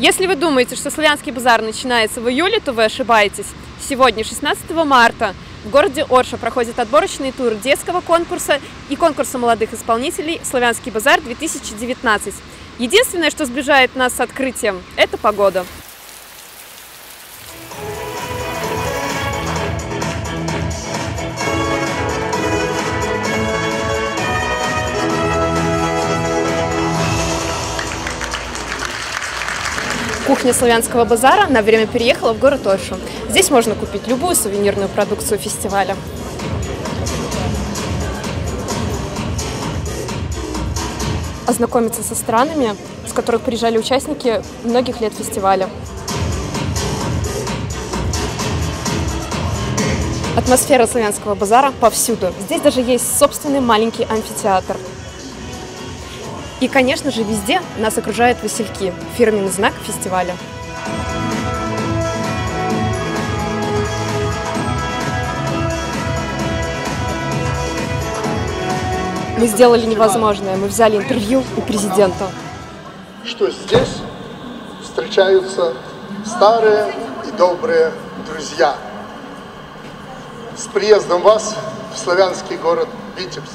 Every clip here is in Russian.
Если вы думаете, что Славянский базар начинается в июле, то вы ошибаетесь. Сегодня, 16 марта, в городе Орша проходит отборочный тур детского конкурса и конкурса молодых исполнителей «Славянский базар-2019». Единственное, что сближает нас с открытием – это погода. Кухня Славянского базара на время переехала в город Оршу. Здесь можно купить любую сувенирную продукцию фестиваля. Ознакомиться со странами, с которых приезжали участники многих лет фестиваля. Атмосфера Славянского базара повсюду. Здесь даже есть собственный маленький амфитеатр. И, конечно же, везде нас окружают васильки, фирменный знак фестиваля. Мы сделали невозможное, мы взяли интервью у президента. Что здесь встречаются старые и добрые друзья. С приездом вас в славянский город Витебск.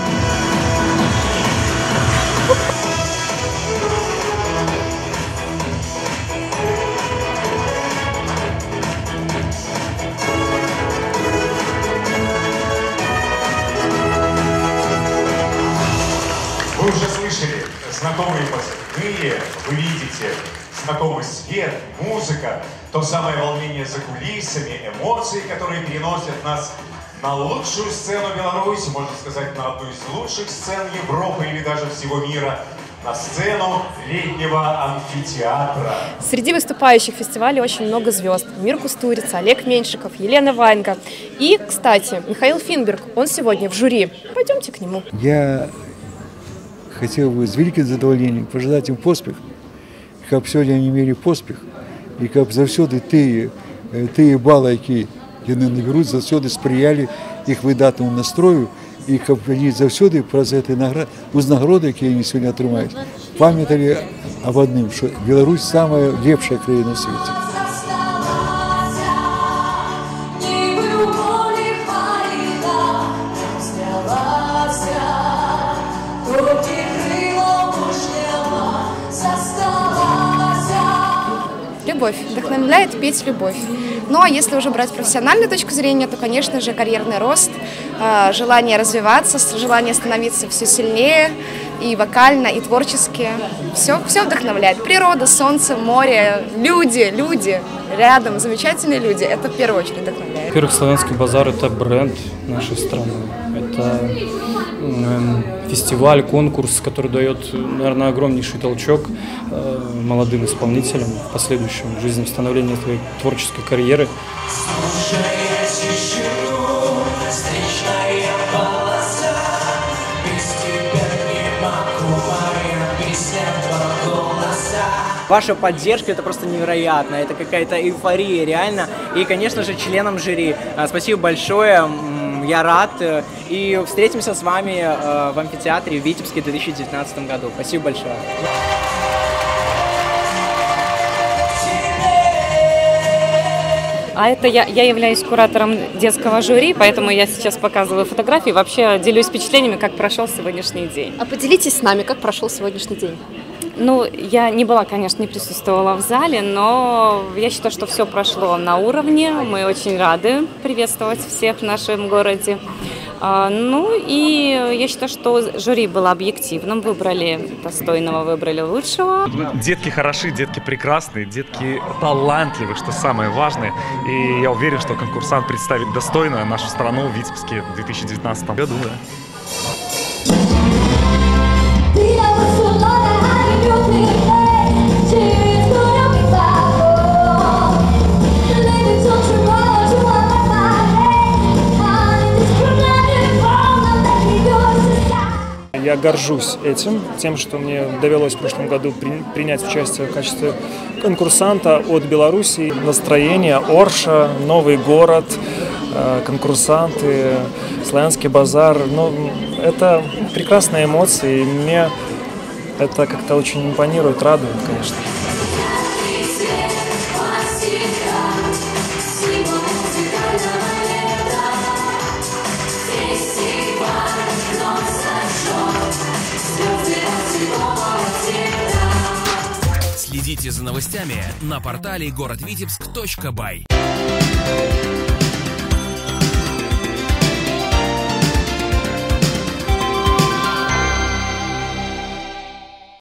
Вы уже слышали знакомые позывные, вы видите знакомый свет, музыка, то самое волнение за кулисами, эмоции, которые переносят нас на лучшую сцену Беларуси, можно сказать, на одну из лучших сцен Европы или даже всего мира, на сцену летнего амфитеатра. Среди выступающих в фестивале очень много звезд. Мир Кустурица, Олег Меньшиков, Елена Ваенга. И, кстати, Михаил Финберг, он сегодня в жюри. Пойдемте к нему. Я хотел бы с великим задоволением пожелать им поспех, как сегодня они имели поспех, и как завсёды ті бали, які вони наберуть, завсёди сприяли їх видатному настрою, і як вони завсёди про ці узнагороди, які вони сьогодні отримають, пам'ятали об одним, що Білорусь – самая лепшая країна в світі. Любовь. Вдохновляет петь любовь. Ну а если уже брать профессиональную точку зрения, то, конечно же, карьерный рост, желание развиваться, желание становиться все сильнее и вокально, и творчески. Все вдохновляет. Природа, солнце, море, люди рядом, замечательные люди. Это в первую очередь вдохновляет. Во-первых, Славянский базар – это бренд нашей страны. Это фестиваль, конкурс, который дает, наверное, огромнейший толчок молодым исполнителям в последующем в жизни, в становлении своей творческой карьеры. Ваша поддержка – это просто невероятно, это какая-то эйфория реально. И, конечно же, членам жюри спасибо большое, я рад. И встретимся с вами в амфитеатре в Витебске в 2019 году. Спасибо большое. А это я являюсь куратором детского жюри, поэтому я сейчас показываю фотографии, вообще делюсь впечатлениями, как прошел сегодняшний день. А поделитесь с нами, как прошел сегодняшний день. Ну, я не была, конечно, не присутствовала в зале, но я считаю, что все прошло на уровне. Мы очень рады приветствовать всех в нашем городе. Ну и я считаю, что жюри было объективным, выбрали достойного, выбрали лучшего. Детки хороши, детки прекрасные, детки талантливы, что самое важное. И я уверен, что конкурсант представит достойно нашу страну в Витебске в 2019 году. Я горжусь тем, что мне довелось в прошлом году принять участие в качестве конкурсанта от Беларуси. Настроение, Орша, новый город, конкурсанты, Славянский базар. Ну, это прекрасные эмоции, и мне это как-то очень импонирует, радует, конечно. Следите за новостями на портале городвитебск.бай.